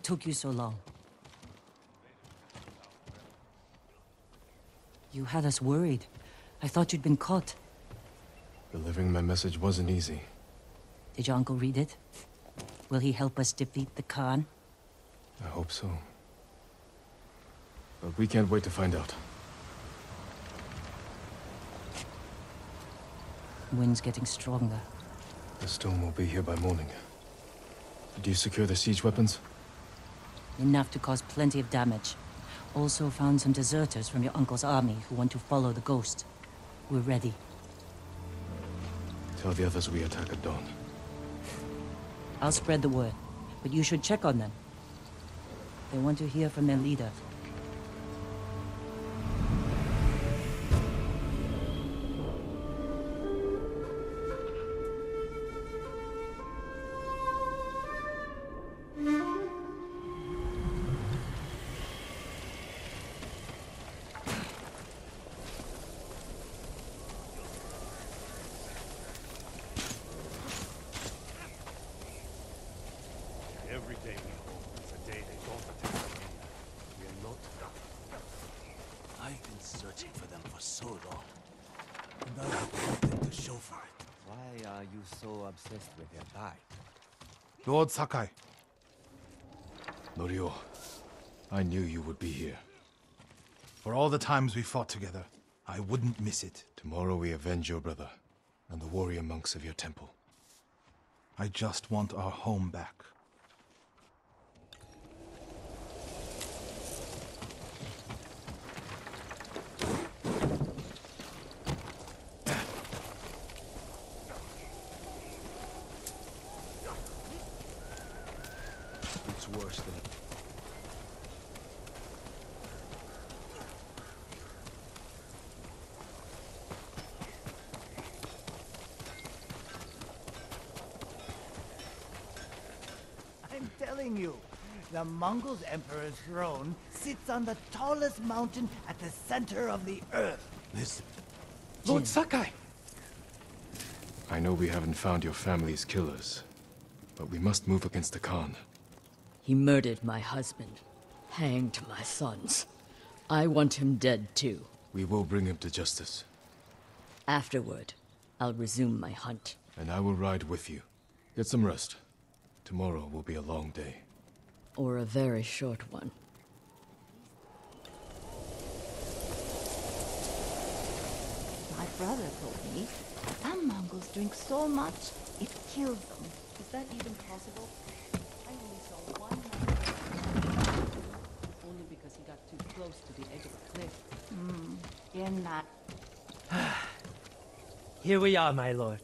took you so long? You had us worried. I thought you'd been caught. Delivering my message wasn't easy. Did your uncle read it? Will he help us defeat the Khan? I hope so. But we can't wait to find out. Wind's getting stronger. The storm will be here by morning. Did you secure the siege weapons? Enough to cause plenty of damage. Also found some deserters from your uncle's army who want to follow the ghost. We're ready. Tell the others we attack at dawn. I'll spread the word, but you should check on them. They want to hear from their leader. Every day we hope is a day they don't attack again. We are not done. I've been searching for them for so long. And I have nothing to show for it. Why are you so obsessed with their die? Lord Sakai. Norio, I knew you would be here. For all the times we fought together, I wouldn't miss it. Tomorrow we avenge your brother and the warrior monks of your temple. I just want our home back. It's worse than... I'm telling you, the Mongols' Emperor's throne sits on the tallest mountain at the center of the earth. Listen. Lord Sakai! I know we haven't found your family's killers, but we must move against the Khan. He murdered my husband, hanged my sons. I want him dead too. We will bring him to justice, Afterward, I'll resume my hunt. and I will ride with you. Get some rest. Tomorrow will be a long day. Or a very short one. My brother told me some Mongols drink so much it kills them. Is that even possible? I only saw one man. Only because he got too close to the edge of a cliff. In that Here we are, my lord.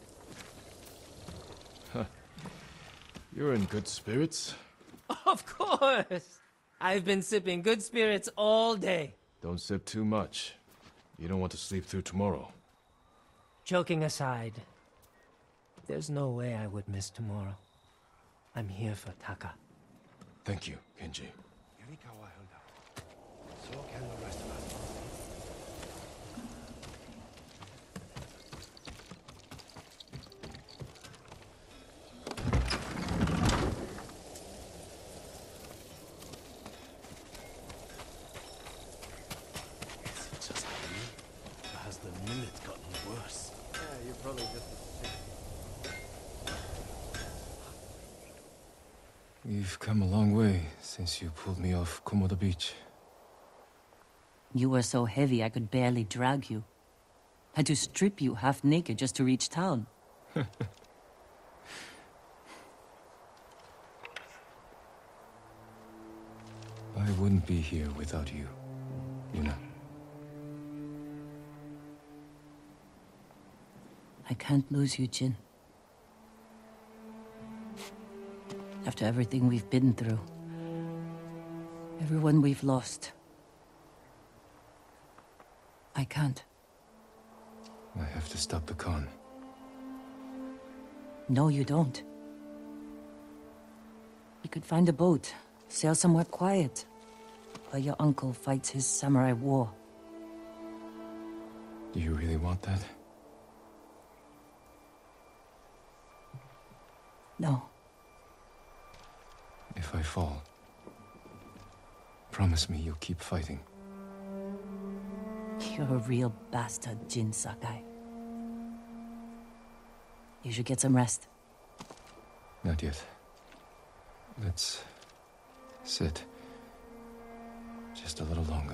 You're in good spirits. Of course! I've been sipping good spirits all day. Don't sip too much. You don't want to sleep through tomorrow. Joking aside, there's no way I would miss tomorrow. I'm here for Taka. Thank you, Kenji. Yarikawa held out. So can the rest of us. Is it just me? Or has the millet gotten worse? Yeah, you're probably just as sick. We've come a long way since you pulled me off Komoda Beach. You were so heavy I could barely drag you. Had to strip you half naked just to reach town. I wouldn't be here without you, Yuna. I can't lose you, Jin. After everything we've been through. Everyone we've lost. I can't. I have to stop the Khan. No, you don't. You could find a boat, sail somewhere quiet, while your uncle fights his samurai war. Do you really want that? No. If I fall, Promise me you'll keep fighting. You're a real bastard, Jin Sakai. You should get some rest. Not yet. Let's sit just a little longer.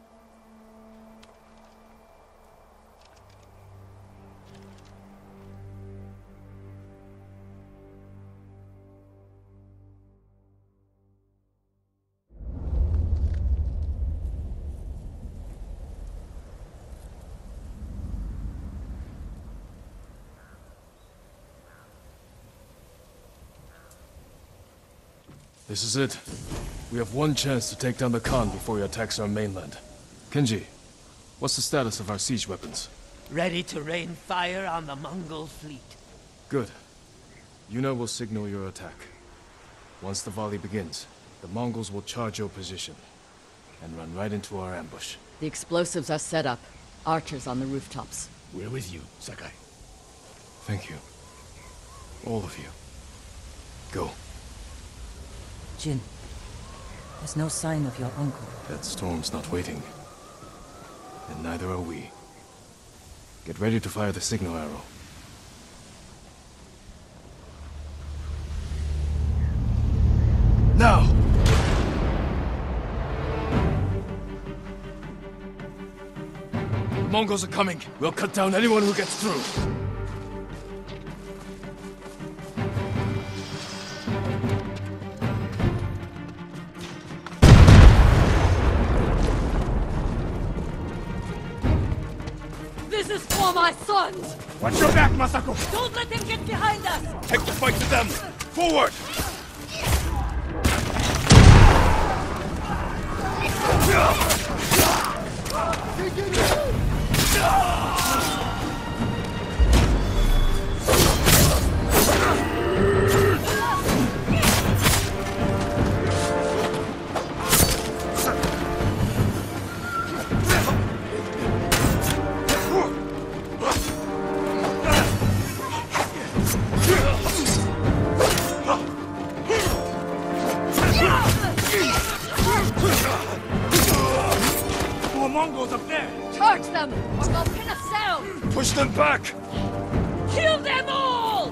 This is it. We have one chance to take down the Khan before he attacks our mainland. Kenji, what's the status of our siege weapons? Ready to rain fire on the Mongol fleet. Good. Yuna will signal your attack. Once the volley begins, the Mongols will charge your position and run right into our ambush. The explosives are set up. Archers on the rooftops. We're with you, Sakai. Thank you. All of you. Go. Jin, there's no sign of your uncle. That storm's not waiting. And neither are we. Get ready to fire the signal arrow. Now! The Mongols are coming. We'll cut down anyone who gets through. This is for my sons! Watch your back, Masako! Don't let them get behind us! Take the fight to them! Forward! More Mongols up there! Charge them, or they'll pin us down! Push them back! Kill them all!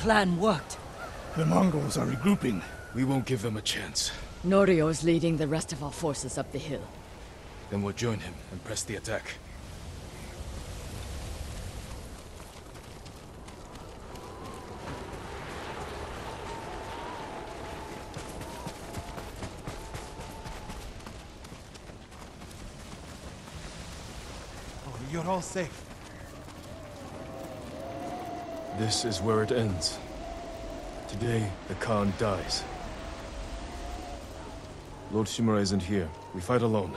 plan worked. The Mongols are regrouping. We won't give them a chance. Norio's leading the rest of our forces up the hill. Then we'll join him and press the attack. Oh, you're all safe. This is where it ends. Today, the Khan dies. Lord Shimura isn't here. We fight alone.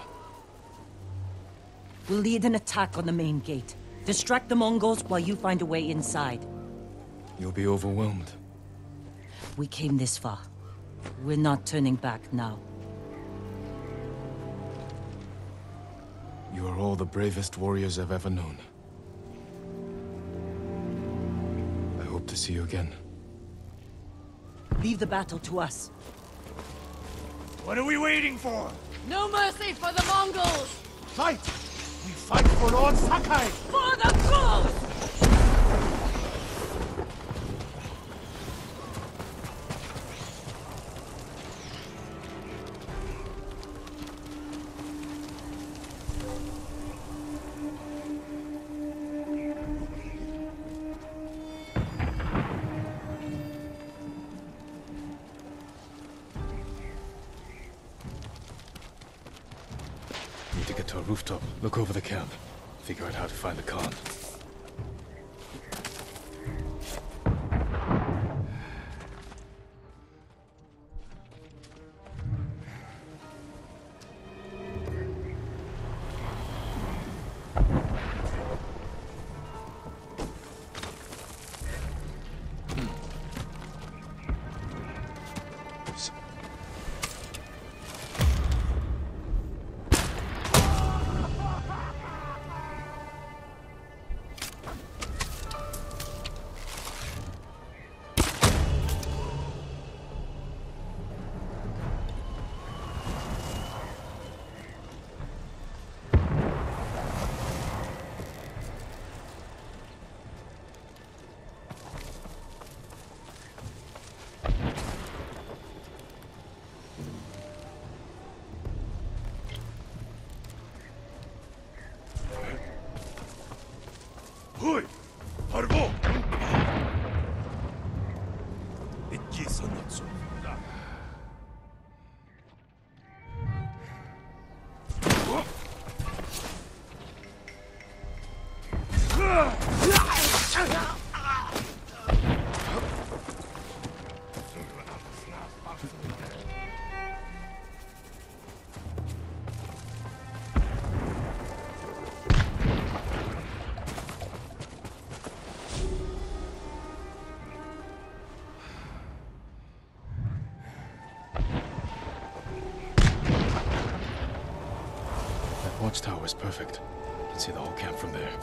We'll lead an attack on the main gate. Distract the Mongols while you find a way inside. You'll be overwhelmed. We came this far. We're not turning back now. You are all the bravest warriors I've ever known. I hope to see you again. Leave the battle to us. What are we waiting for? No mercy for the Mongols! Fight! We fight for Lord Sakai! For the ghost! Need to get to a rooftop, look over the camp, figure out how to find the Khan. Hui! Harbo! That watchtower is perfect. You can see the whole camp from there.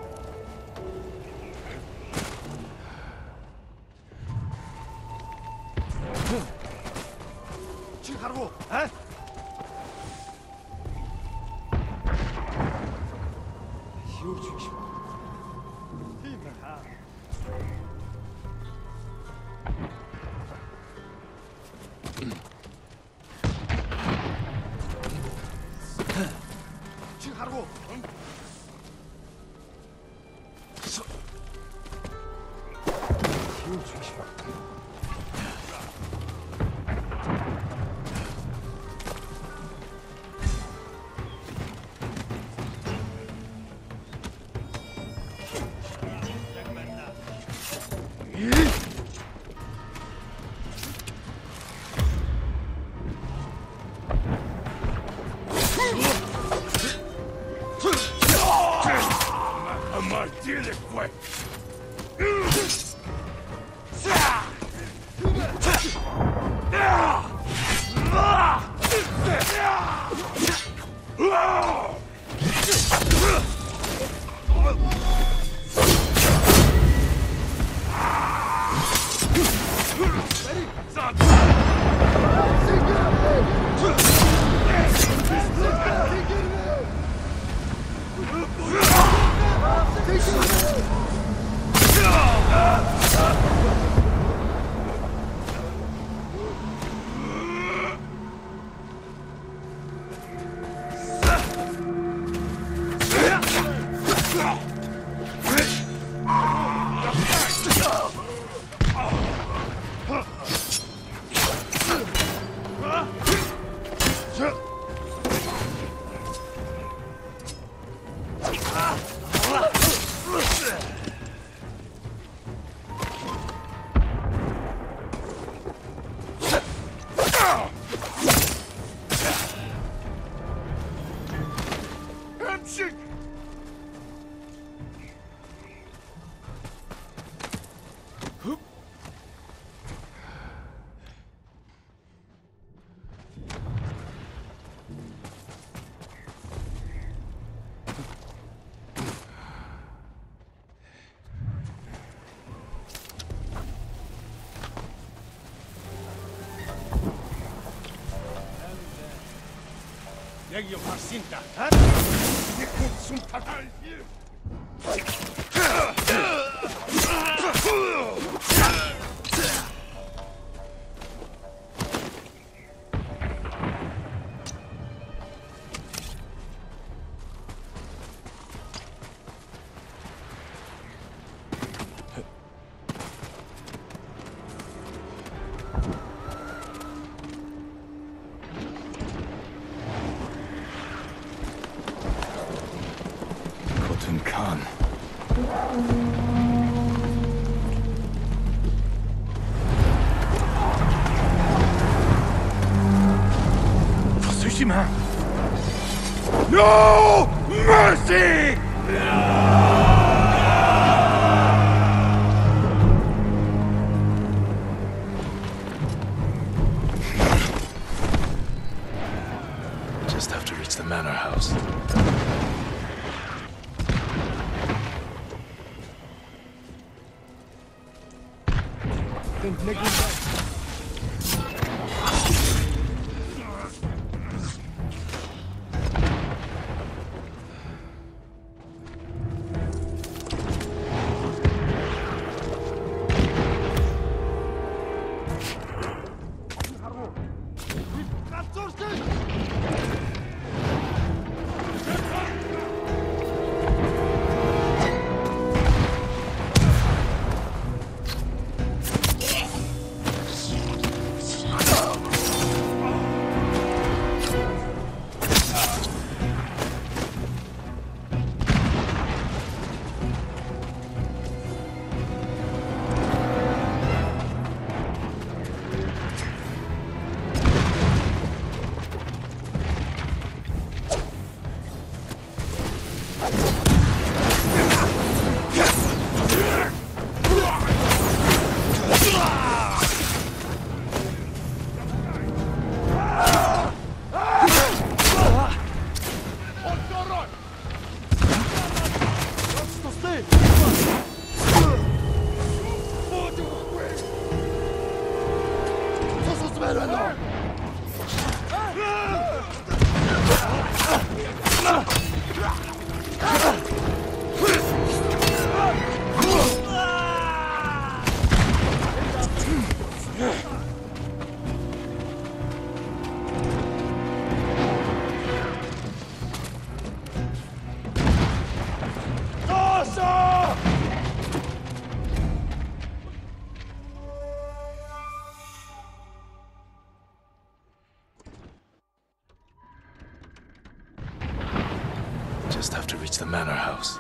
Legio Marcinta. Khotun Khan. For Tsushima. No mercy! Just have to reach the manor house. Just have to reach the manor house.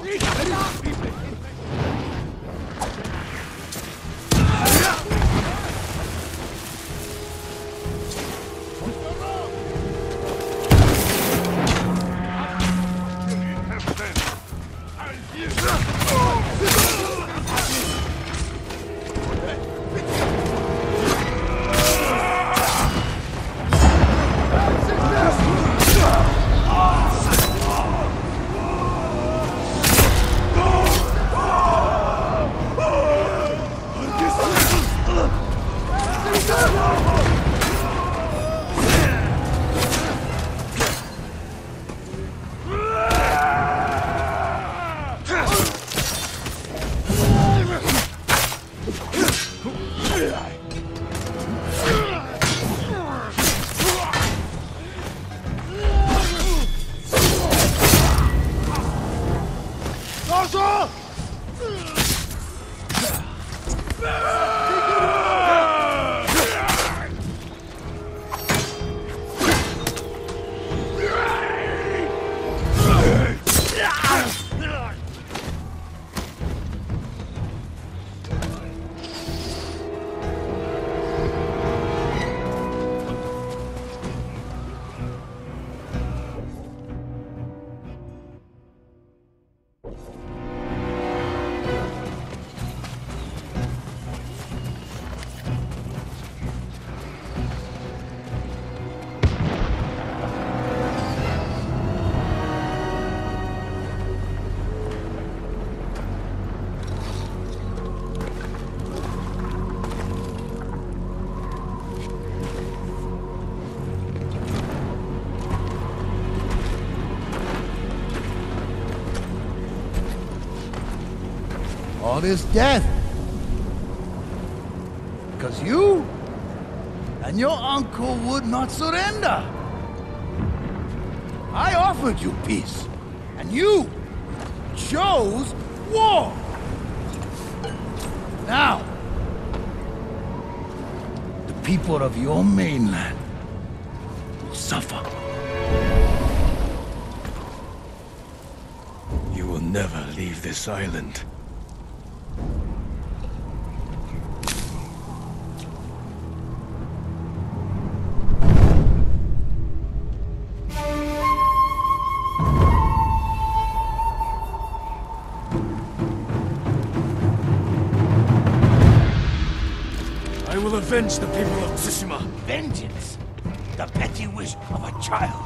All this death. Because you and your uncle would not surrender. I offered you peace, and you chose war. Now, the people of your mainland will suffer. You will never leave this island. I will avenge the people of Tsushima. Vengeance? The petty wish of a child.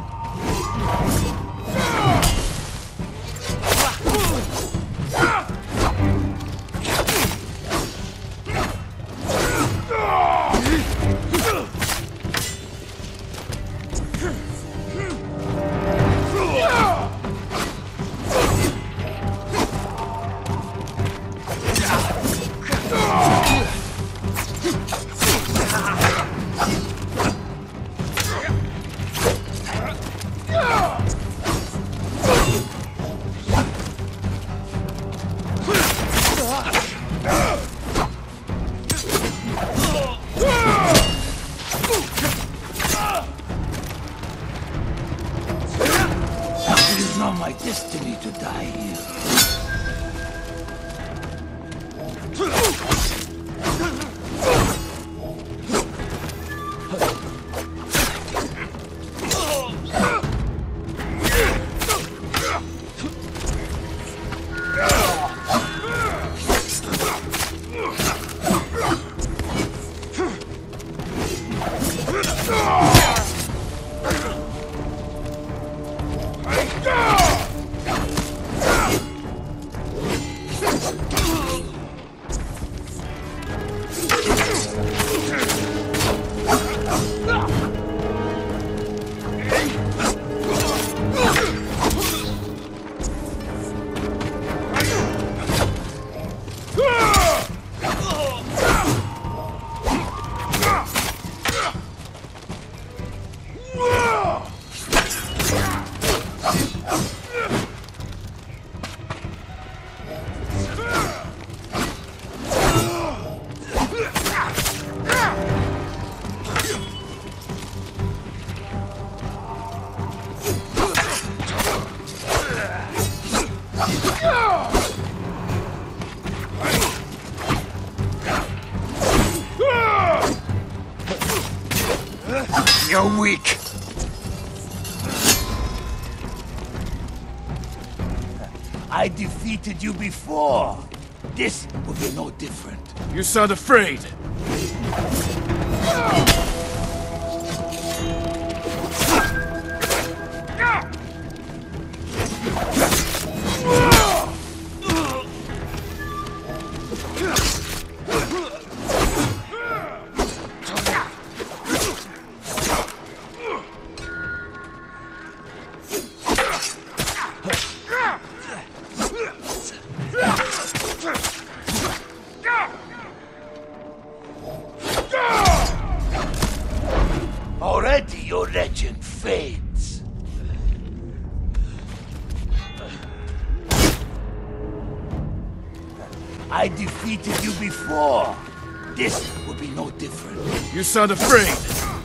You're weak. I defeated you before. This will be no different. You sound afraid. Already your legend fades. I defeated you before. This will be no different. You sound afraid.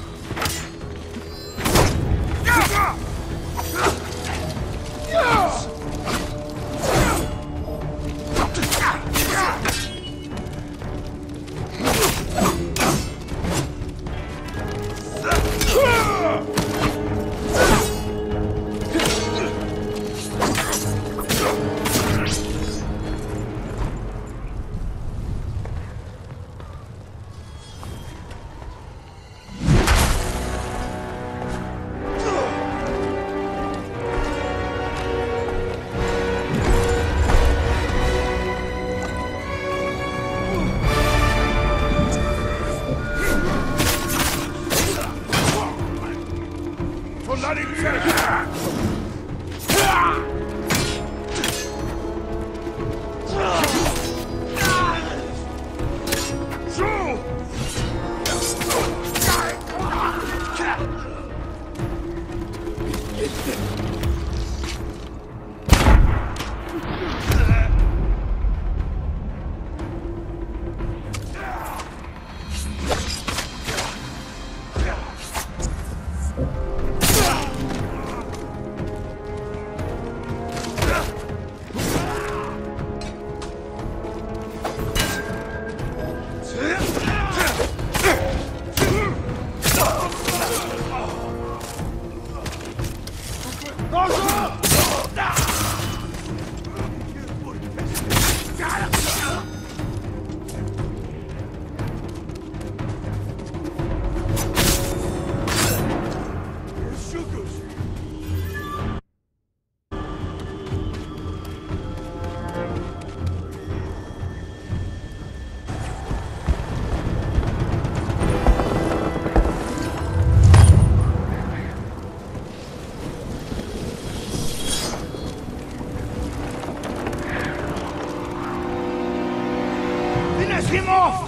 Him off!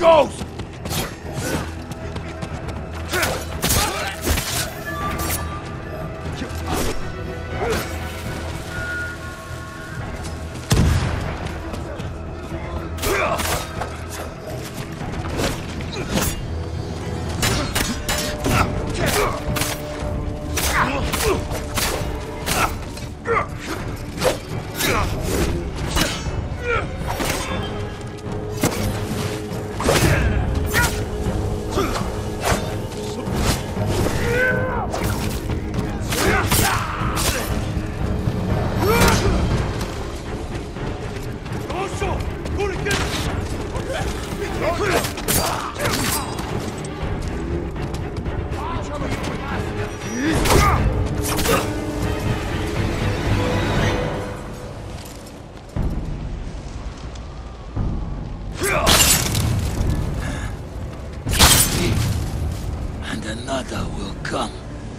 goes! And another will come.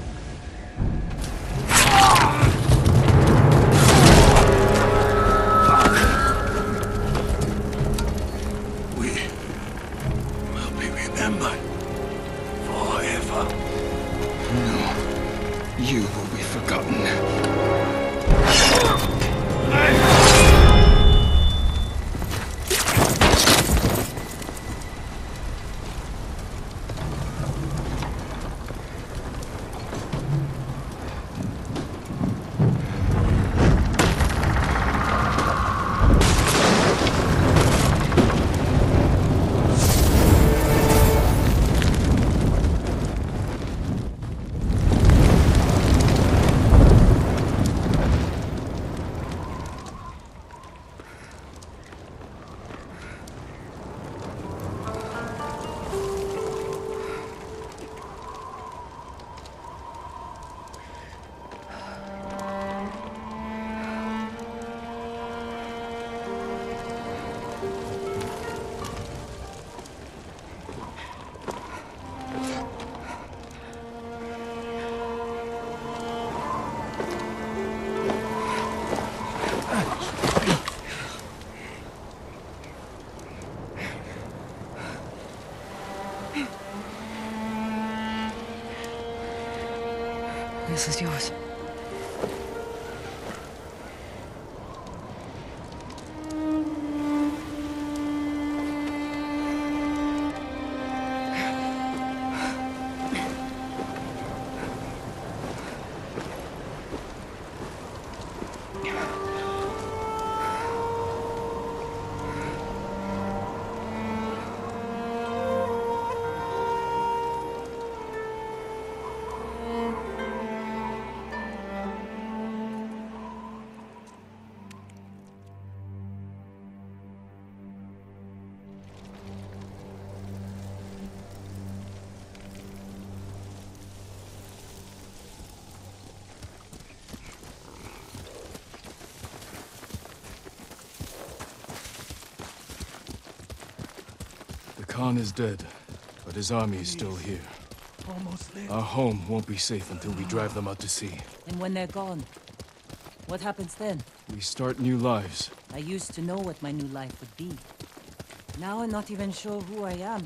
We will be remembered forever. No, you will be forgotten. This is yours. The Khan is dead, but his army is still here. Almost there. Our home won't be safe until we drive them out to sea. And when they're gone, what happens then? We start new lives. I used to know what my new life would be. Now I'm not even sure who I am.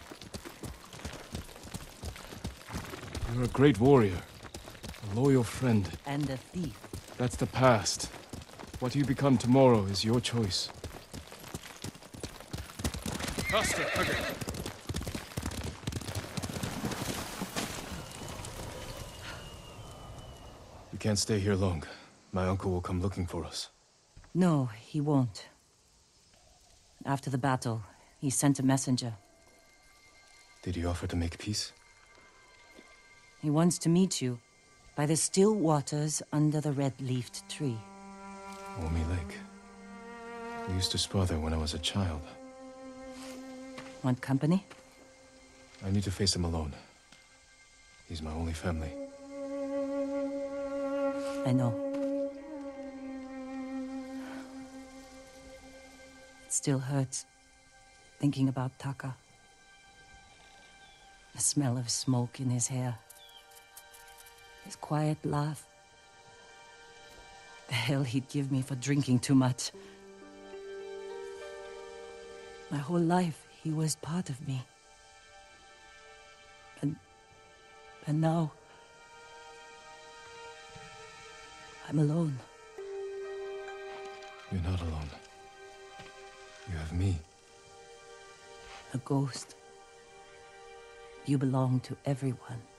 You're a great warrior, a loyal friend. And a thief. That's the past. What you become tomorrow is your choice. Faster, okay. We can't stay here long. My uncle will come looking for us. No, he won't. After the battle, he sent a messenger. Did he offer to make peace? He wants to meet you by the still waters under the red-leafed tree. Womi Lake. We used to spar there when I was a child. Want company? I need to face him alone. He's my only family. I know. It still hurts, thinking about Taka. The smell of smoke in his hair. His quiet laugh. The hell he'd give me for drinking too much. My whole life, He was part of me. And now... I'm alone. You're not alone. You have me. A ghost. You belong to everyone.